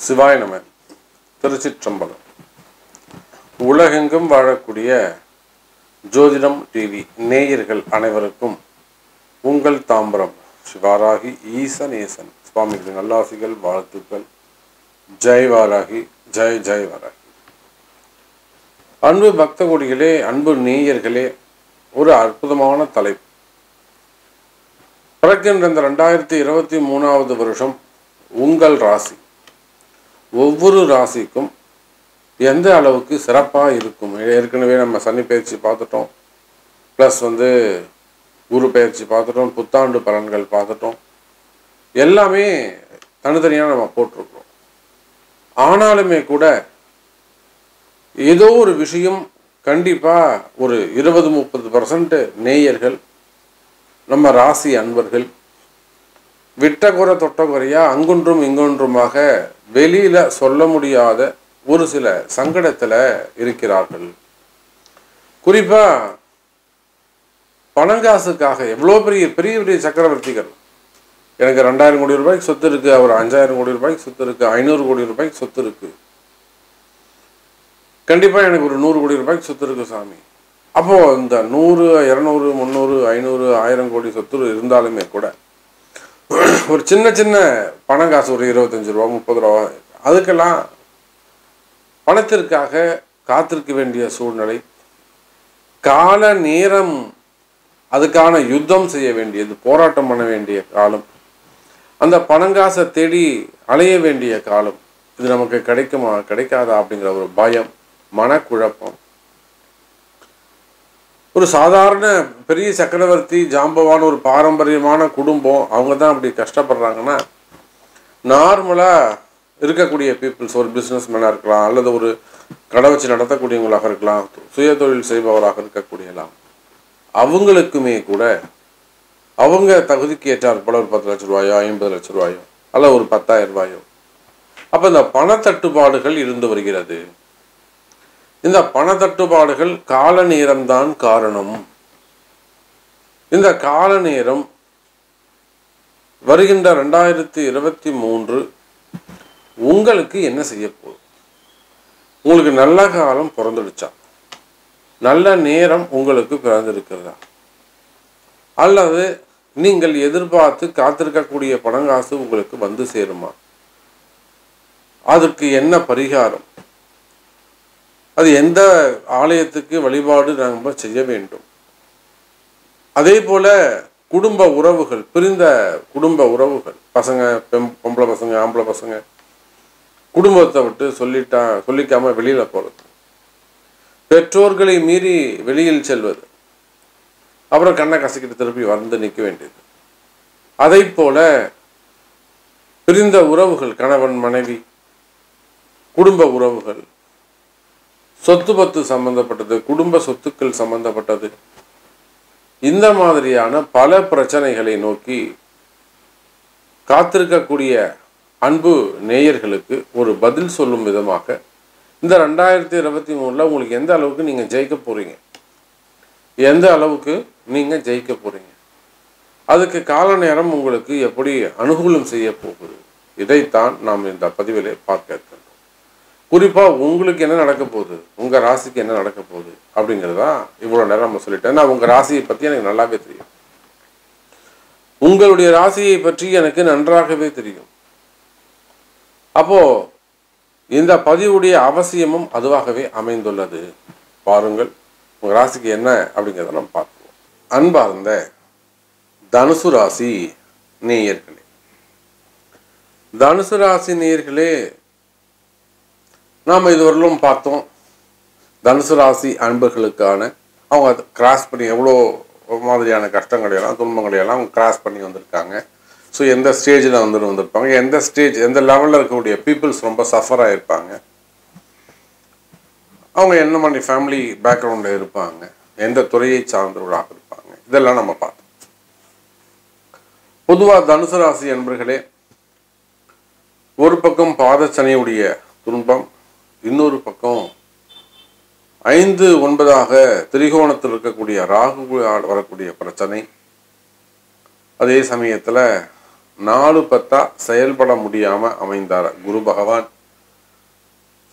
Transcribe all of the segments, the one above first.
சிவாய நம. திருச்சிற்றம்பலம். உலகெங்கும் வாழக்கூடிய ஜோதிடம் டிவி நேயர்கள் அனைவருக்கும் உங்கள் தாம்பரம் சிவாராகி ஈசநேசன் சுவாமிகளின் நல்லாசிகள் வாழ்த்துக்கள். ஜெய் வாராகி, ஜெய் ஜெய் வாராகி. அன்பு பக்த கொடிகளே, அன்பு நேயர்களே, ஒரு அற்புதமான தலைப்பு. பிறக்கின்ற இந்த 2023 வருஷம் உங்கள் ராசி, ஒவ்வொரு ராசிக்கும் எந்த அளவுக்கு சிறப்பாக இருக்கும். ஏற்கனவே நம்ம சனி பயிற்சி பார்த்துட்டோம், ப்ளஸ் குரு பயிற்சி பார்த்துட்டோம், புத்தாண்டு பலன்கள் பார்த்துட்டோம். எல்லாமே தனித்தனியாக நம்ம போட்டிருக்கிறோம். ஆனாலுமே கூட ஏதோ ஒரு விஷயம் கண்டிப்பாக ஒரு 20-30% நேயர்கள், நம்ம ராசி அன்பர்கள் விட்டகுறை தொட்டகுறையா அங்கொன்றும் இங்கொன்றுமாக வெளியில சொல்ல முடியாத ஒரு சில சங்கடத்துல இருக்கிறார்கள். குறிப்பா பணங்காசுக்காக எவ்வளோ பெரிய பெரிய பெரிய சக்கரவர்த்திகள், எனக்கு 2000 கோடி ரூபாய்க்கு சொத்து இருக்கு, அவர் 5000 கோடி ரூபாய்க்கு சொத்து இருக்கு, 500 கோடி ரூபாய்க்கு சொத்து இருக்கு, கண்டிப்பா எனக்கு ஒரு 100 கோடி ரூபாய்க்கு சொத்து இருக்கு சாமி. அப்போ இந்த 100, 200, 300, 500, 1000 கோடி சொத்து இருந்தாலுமே கூட ஒரு சின்ன சின்ன பணம் காசு, ஒரு 25 ரூபா 30 ரூபா, அதுக்கெல்லாம் பணத்திற்காக காத்திருக்க வேண்டிய சூழ்நிலை, கால நேரம், அதுக்கான யுத்தம் செய்ய வேண்டியது, போராட்டம் பண்ண வேண்டிய காலம், அந்த பணங்காசை தேடி அலைய வேண்டிய காலம். இது நமக்கு கிடைக்குமா கிடைக்காதா அப்படிங்கிற ஒரு பயம், மனக்குழப்பம். ஒரு சாதாரண பெரிய சக்கரவர்த்தி, ஜாம்பவான ஒரு பாரம்பரியமான குடும்பம், அவங்க தான் அப்படி கஷ்டப்படுறாங்கன்னா, நார்மலாக இருக்கக்கூடிய பீப்புள்ஸ், ஒரு பிஸ்னஸ் மேனாக இருக்கலாம், அல்லது ஒரு கடை வச்சு நடத்தக்கூடியவங்களாக இருக்கலாம், சுய தொழில் செய்பவராக இருக்கக்கூடியலாம், அவங்களுக்குமே கூட அவங்க தகுதிக்கு ஏற்றார் போல ஒரு 10 லட்ச ரூபாயோ 50 லட்ச ரூபாயோ அல்ல ஒரு 10,000 ரூபாயோ, அப்போ இந்த பணத்தட்டுப்பாடுகள் இருந்து வருகிறது. இந்த பணத்தட்டுப்பாடுகள் கால நேரம்தான் காரணம். இந்த கால நேரம் வருகின்ற 2023 உங்களுக்கு என்ன செய்ய போகுது? உங்களுக்கு நல்ல காலம் பிறந்துடுச்சா? நல்ல நேரம் உங்களுக்கு பிறந்திருக்கிறதா? அல்லது நீங்கள் எதிர்பார்த்து காத்திருக்கக்கூடிய பணங்காசு உங்களுக்கு வந்து சேருமா? அதுக்கு என்ன பரிகாரம்? அது எந்த ஆலயத்துக்கு வழிபாடு நம்ம செய்ய வேண்டும்? அதே போல குடும்ப உறவுகள், பிரிந்த குடும்ப உறவுகள், பசங்க, பொம்பளை பசங்க, ஆம்பளை பசங்க, குடும்பத்தை விட்டு சொல்லிக்காம வெளியில போறது, பெற்றோர்களை மீறி வெளியில் செல்வது, அப்புறம் கண்ணை கசக்கிட்டு திருப்பி வந்து நிற்க வேண்டியது. அதை போல பிரிந்த உறவுகள், கணவன் மனைவி, குடும்ப உறவுகள், சொத்து பத்து சம்பந்தப்பட்டது, குடும்ப சொத்துக்கள் சம்பந்தப்பட்டது, இந்த மாதிரியான பல பிரச்சனைகளை நோக்கி காத்திருக்கக்கூடிய அன்பு நேயர்களுக்கு ஒரு பதில் சொல்லும் விதமாக இந்த 2023 உங்களுக்கு எந்த அளவுக்கு நீங்க ஜெயிக்க போறீங்க, எந்த அளவுக்கு நீங்க ஜெயிக்க போறீங்க, அதுக்கு கால நேரம் உங்களுக்கு எப்படி அனுகூலம் செய்ய போகுது, இதைத்தான் நாம் இந்த பதிவிலே பார்க்க இருக்கிறோம். குறிப்பா உங்களுக்கு என்ன நடக்க போகுது, உங்க ராசிக்கு என்ன நடக்க போகுது அப்படிங்கிறதா இவ்வளவு நேரம் நம்ம சொல்லிட்டேன். நான் உங்க ராசியை பத்தி எனக்கு நல்லாவே தெரியும், உங்களுடைய ராசியை பற்றி எனக்கு நன்றாகவே தெரியும். அப்போ இந்த பதிவுடைய அவசியமும் அதுவாகவே அமைந்துள்ளது. பாருங்கள், உங்க ராசிக்கு என்ன அப்படிங்கிறத நம்ம பார்ப்போம். அன்பார்ந்த தனுசு ராசி நேயர்களே, தனுசு ராசி நேயர்களே, நாம் இதுவரையிலும் பார்த்தோம் தனுசு ராசி அன்பர்களுக்கான அவங்க கிராஸ் பண்ணி எவ்வளோ மாதிரியான கஷ்டங்களையெல்லாம் துன்பங்களையெல்லாம் அவங்க கிராஸ் பண்ணி வந்திருக்காங்க. ஸோ எந்த ஸ்டேஜில் வந்திருப்பாங்க, எந்த ஸ்டேஜ் எந்த லெவலில் இருக்கக்கூடிய பீப்புள்ஸ் ரொம்ப சஃபர் ஆகிருப்பாங்க, அவங்க என்ன மாதிரி ஃபேமிலி பேக்ரவுண்டில் இருப்பாங்க, எந்த துறையை சார்ந்தவர்களாக இருப்பாங்க, இதெல்லாம் நம்ம பார்த்தோம். பொதுவாக தனுசு ராசி அன்பர்களே, ஒரு பக்கம் பாதச்சனியுடைய துன்பம், இன்னொரு பக்கம் 5-9 திரிகோணத்தில் இருக்கக்கூடிய ராகுவால் வரக்கூடிய பிரச்சனை, அதே சமயத்தில் 4-10 செயல்பட முடியாம அமைந்தார் குரு பகவான்.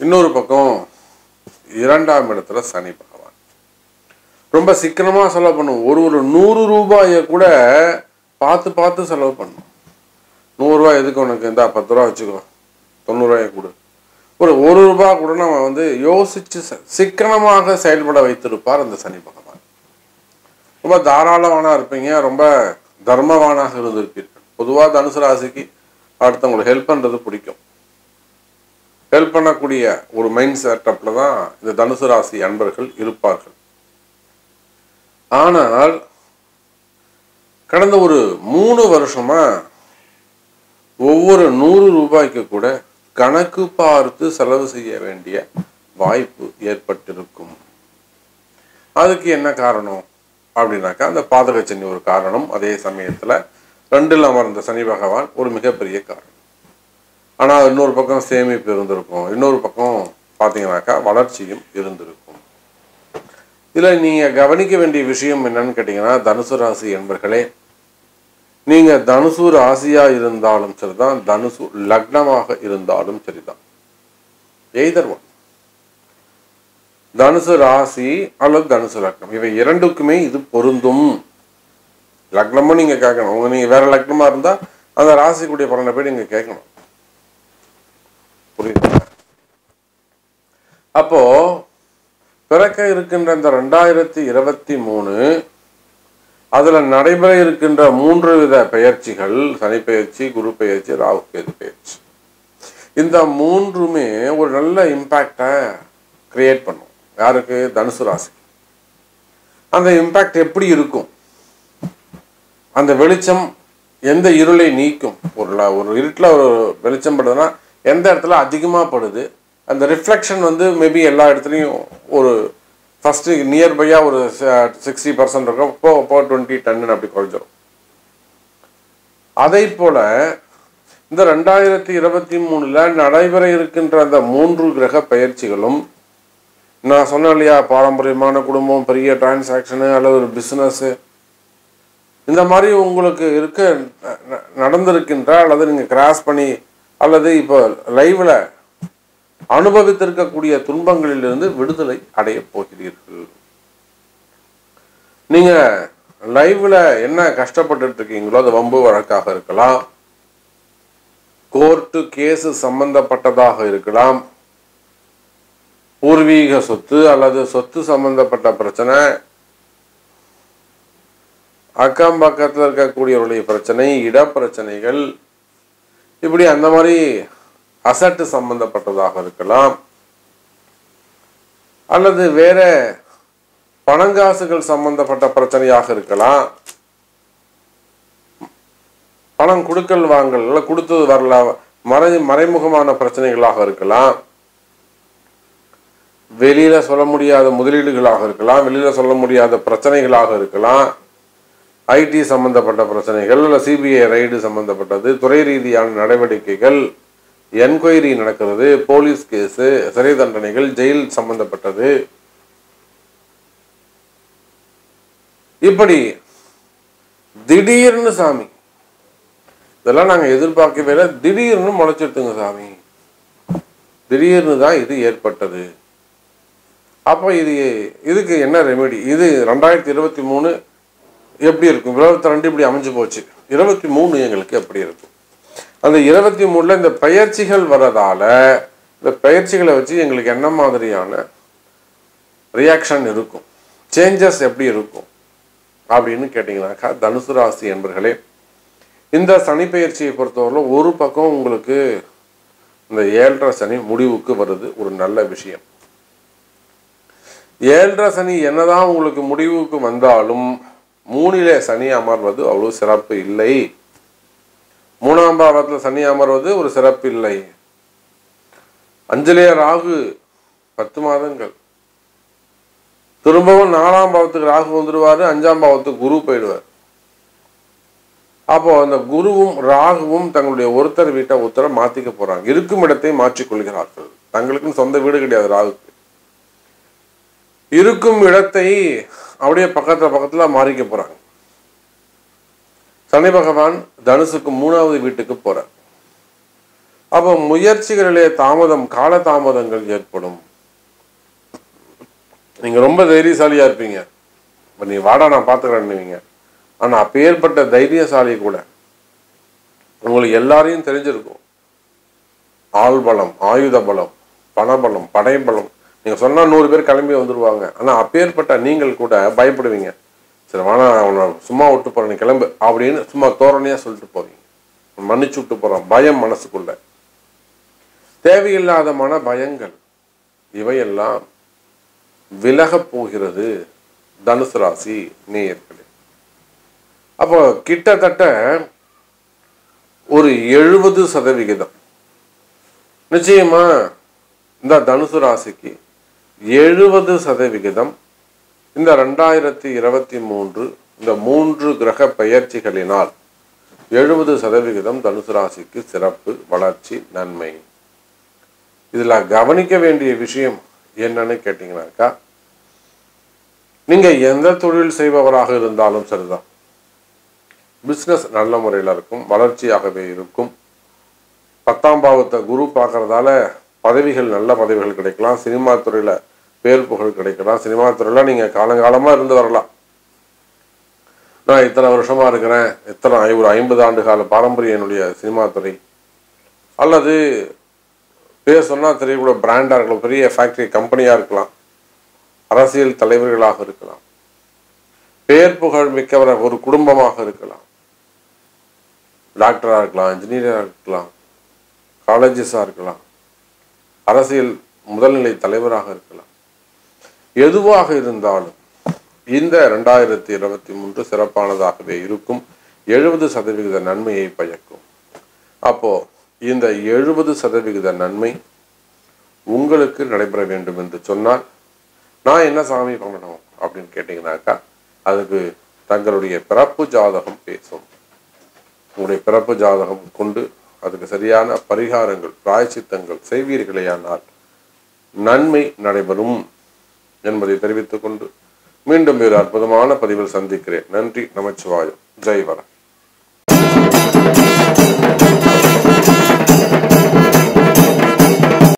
இன்னொரு பக்கம் 2ஆம் இடத்துல சனி பகவான். ரொம்ப சிக்கனமா செலவு பண்ணும். ஒரு 100 ரூபாயை கூட பார்த்து பார்த்து செலவு பண்ணும். 100 ரூபாய் எதுக்கு உனக்கு, இந்த 10 ரூபா வச்சுக்கோ, 90 ரூபாயை கொடு. ஒரு ரூபாய் கூட நம்ம யோசிச்சு சிக்கனமாக செயல்பட வைத்திருப்பார் அந்த சனி பகவான். ரொம்ப தாராளவானா இருப்பீங்க, ரொம்ப தர்மவானாக இருந்திருப்பீர்கள். பொதுவாக தனுசு ராசிக்கு அடுத்தவங்களுக்கு ஹெல்ப் பண்றது பிடிக்கும். ஹெல்ப் பண்ணக்கூடிய ஒரு மைண்ட் செட்டப்ல தான் இந்த தனுசு ராசி அன்பர்கள் இருப்பார்கள். ஆனால் கடந்த ஒரு 3 வருஷமா ஒவ்வொரு 100 ரூபாய்க்கு கூட கணக்கு பார்த்து செலவு செய்ய வேண்டிய வாய்ப்பு ஏற்பட்டிருக்கும். அதுக்கு என்ன காரணம் அப்படின்னாக்கா, அந்த பாதகச்சனி ஒரு காரணம். அதே சமயத்துல 2ல் அமர்ந்த சனி பகவான் ஒரு மிகப்பெரிய காரணம். ஆனால் இன்னொரு பக்கம் சேமிப்பு இருந்திருக்கும், இன்னொரு பக்கம் பார்த்தீங்கன்னாக்கா வளர்ச்சியும் இருந்திருக்கும். இதில் நீங்கள் கவனிக்க வேண்டிய விஷயம் என்னன்னு கேட்டிங்கன்னா, தனுசு ராசி என்பர்களே, நீங்கள் தனுசு ராசியாக இருந்தாலும் சரிதான், தனுசு லக்னமாக இருந்தாலும் சரிதான், எய்தர் ஒன், தனுசு ராசி அல்லது தனுசு லக்னம், இவை இரண்டுக்குமே இது பொருந்தும். லக்னமும் நீங்கள் கேட்கணும். நீங்கள் வேற லக்னமாக இருந்தால் அந்த ராசிக்குடைய பலனை போய் நீங்கள் கேட்கணும். புரியுது? அப்போ பிறக்க இருக்கின்ற இந்த 2023 அதுல நடைபெற இருக்கின்ற 3 வித பெயர்ச்சிகள், சனி பெயர்ச்சி, குரு பெயர்ச்சி, ராகு கேது பெயர்ச்சி, இந்த 3மே ஒரு நல்ல இம்பாக்டை கிரியேட் பண்ணும். யாருக்கு? தனுசு ராசி. அந்த இம்பாக்ட் எப்படி இருக்கும்? அந்த வெளிச்சம் எந்த இருளை நீக்கும்? ஒரு இருட்டில் ஒரு வெளிச்சம் படுதுன்னா எந்த இடத்துல அதிகமாக படுது, அந்த ரிஃப்ளெக்ஷன் மேபி எல்லா இடத்துலையும் ஒரு ஃபஸ்ட்டு நியர்பையாக ஒரு 60% இருக்கும், இப்போ 20-10 அப்படி குறைஞ்சிடும். அதை போல இந்த 2023 நடைபெற இருக்கின்ற அந்த 3 கிரக பயிற்சிகளும், நான் சொன்னேன் இல்லையா, பாரம்பரியமான குடும்பம், பெரிய டிரான்சாக்ஷனு அல்லது ஒரு பிஸ்னஸ்ஸு, இந்த மாதிரி உங்களுக்கு நடந்திருக்கின்ற அல்லது நீங்கள் கிராஸ் பண்ணி அல்லது இப்போ லைவ்ல அனுபவித்திருக்கக்கூடிய துன்பங்களிலிருந்து விடுதலை அடைய போகிறீர்கள். நீங்க லைவ்ல என்ன கஷ்டப்பட்டு இருக்கீங்களோ, அது வம்பு வழக்காக இருக்கலாம், கோர்ட்டு கேஸ் சம்பந்தப்பட்டதாக இருக்கலாம், பூர்வீக சொத்து அல்லது சொத்து சம்பந்தப்பட்ட பிரச்சனை, அக்கம் பக்கத்தில் இருக்கக்கூடியவருடைய பிரச்சனை, இடப்பிரச்சனைகள், இப்படி அந்த மாதிரி அசட்டு சம்பந்தப்பட்டதாக இருக்கலாம், அல்லது வேற பணங்காசுகள் சம்பந்தப்பட்ட பிரச்சனையாக இருக்கலாம், பணம் கொடுக்கல் வாங்கல் கொடுத்தது வரல மறைமுகமான பிரச்சனைகளாக இருக்கலாம், வெளியில சொல்ல முடியாத முதலீடுகளாக இருக்கலாம், வெளியில சொல்ல முடியாத பிரச்சனைகளாக இருக்கலாம், ஐடி சம்பந்தப்பட்ட பிரச்சனைகள், இல்லை சிபிஐ ரைடு சம்பந்தப்பட்டது, துறை ரீதியான நடவடிக்கைகள், என்கொயரி நடக்கிறது, போலீஸ் கேஸு, சிறை தண்டனைகள், ஜெயில் சம்பந்தப்பட்டது, இப்படி திடீர்னு சாமி இதெல்லாம் நாங்கள் எதிர்பார்க்கவே இல்லை, திடீர்னு முளைச்சிடுத்துங்க சாமி, திடீர்னு தான் இது ஏற்பட்டது. அப்போ இதுக்கு என்ன ரெமெடி? இது 2023 எப்படி இருக்கும்? 22 இப்படி அமைஞ்சு போச்சு, 23 எங்களுக்கு எப்படி இருக்கும்? அந்த 23 இந்த பயிற்சிகள் வர்றதால இந்த பயிற்சிகளை வச்சு எங்களுக்கு என்ன மாதிரியான ரியாக்ஷன் இருக்கும், சேஞ்சஸ் எப்படி இருக்கும் அப்படின்னு கேட்டிங்கனாக்கா, தனுசு ராசி என்பர்களே, இந்த சனி பயிற்சியை பொறுத்தவரை ஒரு பக்கம் உங்களுக்கு இந்த 7.5 சனி முடிவுக்கு வருது, ஒரு நல்ல விஷயம். 7.5 சனி என்னதான் உங்களுக்கு முடிவுக்கு வந்தாலும் 3லே சனி அமர்வது அவ்வளவு சிறப்பு இல்லை. 3ஆம் பாவத்தில் சனி அமர்வது ஒரு சிறப்பு இல்லை. 5லே ராகு 10 மாதங்கள், திரும்பவும் 4ஆம் பாவத்துக்கு ராகு வந்துடுவாரு, 5ஆம் பாவத்துக்கு குரு போயிடுவார். அப்போ அந்த குருவும் ராகுவும் தங்களுடைய ஒருத்தர் வீட்டை ஒருத்தரை மாத்திக்க போறாங்க, இருக்கும் இடத்தை மாற்றிக்கொள்கிறார்கள். தங்களுக்குன்னு சொந்த வீடு கிடையாது ராகுக்கு, இருக்கும் இடத்தை அப்படியே பக்கத்துல மாறிக்க போறாங்க. சனி பகவான் தனுசுக்கு 3வது வீட்டுக்கு போறார். அப்போ முயற்சிகளிலே தாமதம், கால தாமதங்கள் ஏற்படும். நீங்க ரொம்ப தைரியசாலியா இருப்பீங்க, நீ வாடா நான் பார்த்துக்கிறேன்னுவீங்க. ஆனா அப்பேற்பட்ட தைரியசாலி கூட உங்களுக்கு எல்லாரையும் தெரிஞ்சிருக்கும். ஆள் பலம், ஆயுத பலம், பணபலம், படைபலம், நீங்க சொன்னா 100 பேர் கிளம்பி வந்துருவாங்க. ஆனா அப்பேற்பட்ட நீங்கள் கூட பயப்படுவீங்க. சரி வேணா அவனை சும்மா விட்டு போறேன், கிளம்பு அப்படின்னு சும்மா தோரணையா சொல்லிட்டு போவீங்க. மன்னிச்சு விட்டு போறான், பயம் மனசுக்குள்ள. தேவையில்லாத மன பயங்கள் இவையெல்லாம் விலக போகிறது தனுசு ராசி நேயர்களே. அப்போ கிட்டத்தட்ட ஒரு 70% நிச்சயமா இந்த தனுசு ராசிக்கு 70% இந்த 2023 இந்த 3 கிரக பெயர்ச்சிகளினால் 70% தனுசு ராசிக்கு சிறப்பு, வளர்ச்சி, நன்மை. இதுல கவனிக்க வேண்டிய விஷயம் என்னன்னு கேட்டீங்கன்னாக்கா, நீங்க எந்த தொழில் செய்பவராக இருந்தாலும் சரிதான், பிசினஸ் நல்ல முறையில் இருக்கும், வளர்ச்சியாகவே இருக்கும். 10ஆம் பாவத்தை குரு பார்க்கறதால பதவிகள், நல்ல பதவிகள் கிடைக்கலாம். சினிமா துறையில பேர் புகழ் கிடைக்கலாம். சினிமா துறையில நீங்க காலங்காலமா இருந்து வரலாம். நான் இத்தனை வருஷமா இருக்கிறேன், ஒரு 50 ஆண்டு கால பாரம்பரிய என்னுடைய சினிமா துறை, அல்லது பேர் சொன்னா தெரியக்கூட பிராண்டா இருக்கலாம், பெரிய ஃபேக்டரி கம்பெனியா இருக்கலாம், அரசியல் தலைவர்களாக இருக்கலாம், பேர் புகழ் மிக்கவர ஒரு குடும்பமாக இருக்கலாம், டாக்டரா இருக்கலாம், இன்ஜினியரா இருக்கலாம், காலேஜஸா இருக்கலாம், அரசியல் முதல்நிலை தலைவராக இருக்கலாம். எதுவாக இருந்தாலும் இந்த 2023 சிறப்பானதாகவே இருக்கும். 70% நன்மையை பயக்கும். அப்போ இந்த 70% நன்மை உங்களுக்கு நடைபெற வேண்டும் என்று சொன்னால் நான் என்ன சாமி பண்ணணும் அப்படின்னு கேட்டீங்கன்னாக்கா, அதுக்கு தங்களுடைய பிறப்பு ஜாதகம் பேசும். உங்களுடைய பிறப்பு ஜாதகம் கொண்டு அதுக்கு சரியான பரிகாரங்கள், பிராயச்சித்தங்கள் செய்வீர்களேயானால் நன்மை நடைபெறும் என்பதை தெரிவித்துக் கொண்டு மீண்டும் ஒரு அற்புதமான பதிவில் சந்திக்கிறேன். நன்றி, நமச்சிவாயம், ஜெய் வர.